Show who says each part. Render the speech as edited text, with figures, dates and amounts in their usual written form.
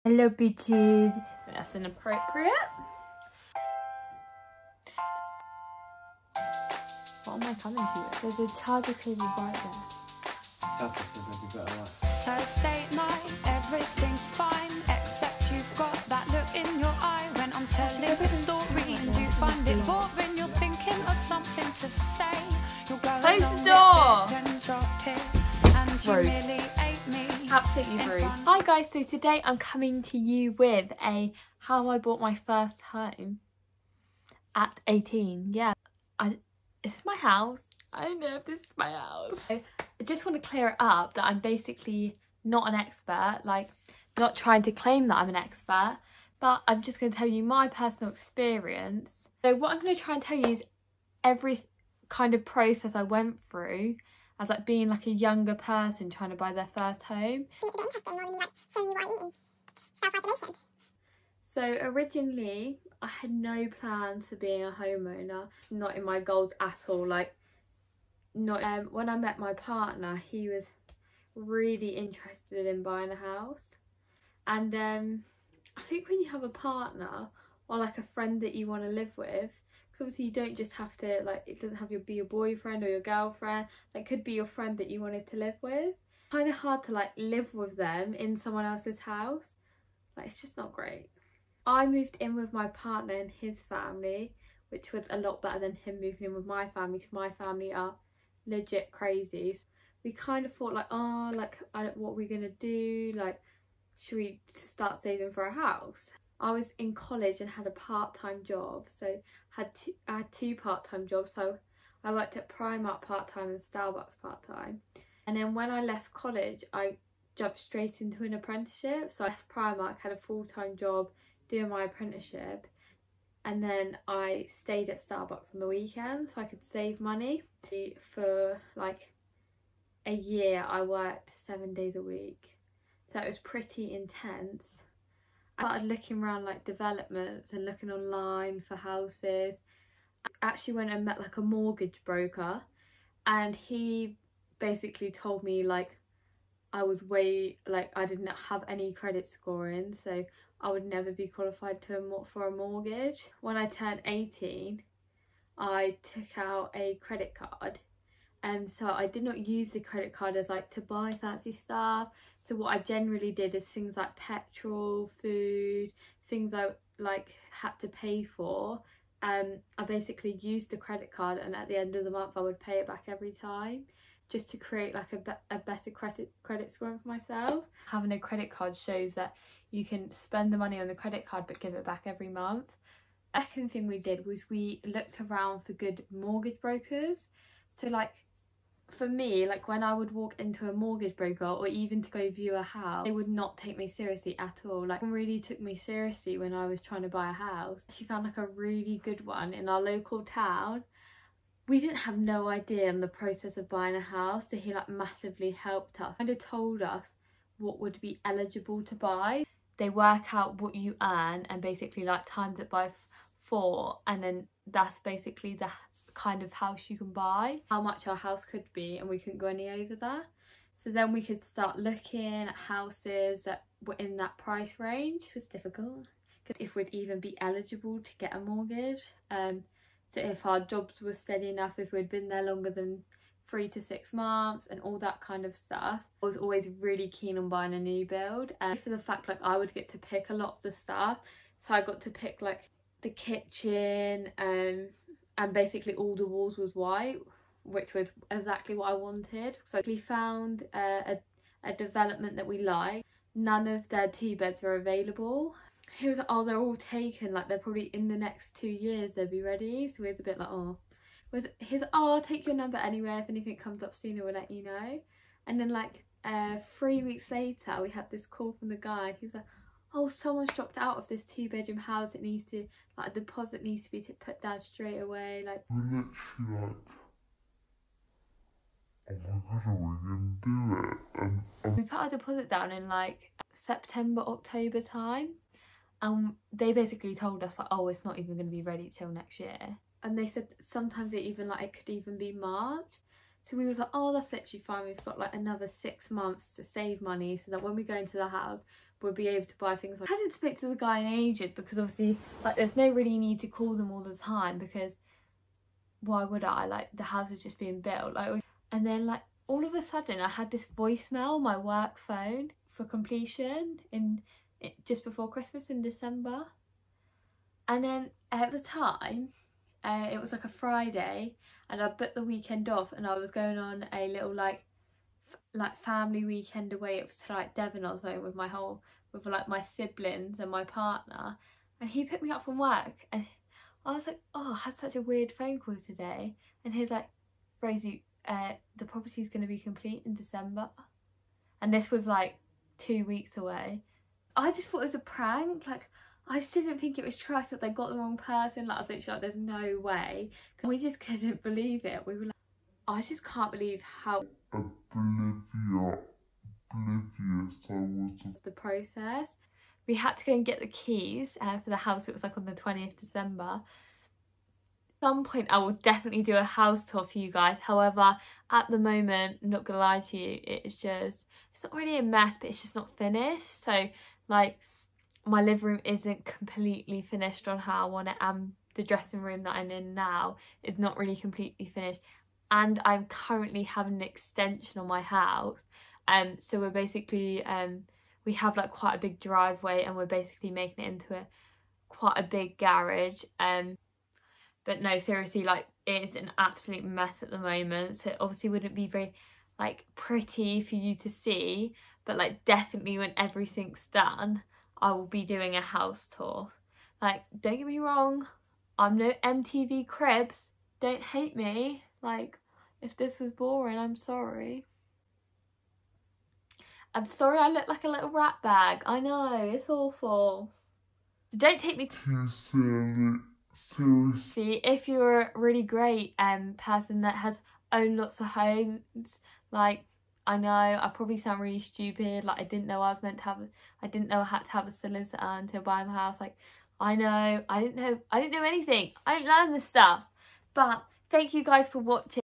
Speaker 1: Hello bitches. That's inappropriate. What am I coming to with? There's a charger cable right there.
Speaker 2: That's a better life.
Speaker 3: Thursday night, everything's fine, except you've got that look in your eye when I'm telling a story and you find it boring. You're thinking of something to say. You're going
Speaker 1: Close
Speaker 3: on
Speaker 1: the door.
Speaker 3: with it, then drop it, and you
Speaker 1: Rude.
Speaker 3: humiliate me.
Speaker 1: Absolutely rude. Hi guys, so today I'm coming to you with a how I bought my first home at 18. Yeah, is this my house? I don't know if this is my house. So I just want to clear it up that I'm basically not an expert, like not trying to claim that I'm an expert, but I'm just going to tell you my personal experience. So what I'm going to try and tell you is every kind of process I went through as like being like a younger person trying to buy their first home.
Speaker 4: It's a bit interesting more than me like showing you what I eat in self-isolation.
Speaker 1: So originally I had no plans for being a homeowner, not in my goals at all. Like not when I met my partner, he was really interested in buying a house, and I think when you have a partner or like a friend that you want to live with, because obviously you don't just have to, like, it doesn't have to be your boyfriend or your girlfriend, like could be your friend that you wanted to live with. Kind of hard to like live with them in someone else's house, like it's just not great. I moved in with my partner and his family, which was a lot better than him moving in with my family, because my family are legit crazy. So we kind of thought like, oh, like what are we gonna do, like should we start saving for a house? I was in college and had a part-time job, so I had two part-time jobs. So I worked at Primark part-time and Starbucks part-time, and then when I left college I jumped straight into an apprenticeship. So I left Primark, had a full-time job doing my apprenticeship, and then I stayed at Starbucks on the weekends so I could save money. For like a year I worked 7 days a week, so it was pretty intense. I started looking around like developments and looking online for houses. I actually went and met like a mortgage broker, and he basically told me like I was I didn't have any credit scoring, so I would never be qualified for a mortgage. When I turned 18 I took out a credit card, and so I did not use the credit card as like to buy fancy stuff. So what I generally did is things like petrol, food, things I like had to pay for. I basically used the credit card, and at the end of the month I would pay it back every time, just to create like a better credit score for myself. Having a credit card shows that you can spend the money on the credit card but give it back every month. Second thing we did was we looked around for good mortgage brokers. So like for me, like when I would walk into a mortgage broker or even to go view a house, they would not take me seriously at all. Like one really took me seriously when I was trying to buy a house. She found like a really good one in our local town. We didn't have no idea on the process of buying a house, so he like massively helped us. Kind of told us what would be eligible to buy. They work out what you earn and basically like times it by 4, and then that's basically the kind of house you can buy, how much our house could be, and we couldn't go any over that. So then we could start looking at houses that were in that price range. It was difficult because if we'd even be eligible to get a mortgage, so if our jobs were steady enough, if we'd been there longer than 3 to 6 months and all that kind of stuff. I was always really keen on buying a new build, and for the fact like I would get to pick a lot of the stuff. So I got to pick like the kitchen, and basically all the walls was white, which was exactly what I wanted. So we found a development that we liked. None of their 2-beds were available. He was like, oh, they're all taken, like they're probably in the next 2 years they'll be ready. So we was a bit like, oh, I'll take your number anyway, if anything comes up sooner we'll let you know. And then like 3 weeks later we had this call from the guy. He was like, oh, someone's dropped out of this 2-bedroom house, it needs to, like a deposit needs to be put down straight away. Like
Speaker 5: we're literally like, oh my god, are we gonna do it?
Speaker 1: we put our deposit down in like September, October time, and they basically told us like, oh, it's not even going to be ready till next year. And they said sometimes it could even be March. So we was like, oh, that's literally fine, we've got like another 6 months to save money so that when we go into the house would be able to buy things. Like, I hadn't spoken to the guy in ages because obviously like there's no really need to call them all the time because why would I? Like the house is just being built. Like, and then like all of a sudden I had this voicemail on my work phone for completion just before Christmas in December. And then at the time it was like a Friday and I booked the weekend off and I was going on a little like family weekend away. It was to like Devon or something with like my siblings and my partner, and he picked me up from work and I was like, oh, I had such a weird phone call today, and he's like, Rosie, the property's going to be complete in December. And this was like 2 weeks away. I just thought it was a prank. Like I just didn't think it was true. I thought they got the wrong person. Like I was literally like, there's no way. And we just couldn't believe it. We were like, I just can't believe how
Speaker 5: oblivious I was of
Speaker 1: the process. We had to go and get the keys for the house. It was like on the 20th December. At some point I will definitely do a house tour for you guys. However, at the moment, I'm not gonna lie to you, it's not really a mess, but it's just not finished. So like my living room isn't completely finished on how I want it, and the dressing room that I'm in now is not really completely finished. And I'm currently having an extension on my house. So we're basically we have like quite a big driveway and we're basically making it into quite a big garage. But no, seriously, like it is an absolute mess at the moment. So it obviously wouldn't be very like pretty for you to see, but like definitely when everything's done, I will be doing a house tour. Like, don't get me wrong, I'm no MTV Cribs. Don't hate me. Like, if this was boring, I'm sorry. I'm sorry I look like a little rat bag. I know, it's awful. So don't take me
Speaker 5: too seriously.
Speaker 1: if you're a really great person that has owned lots of homes, like I know I probably sound really stupid, like I didn't know I had to have a solicitor until buying my house. Like I know I didn't know anything. I didn't learn this stuff. But thank you guys for watching.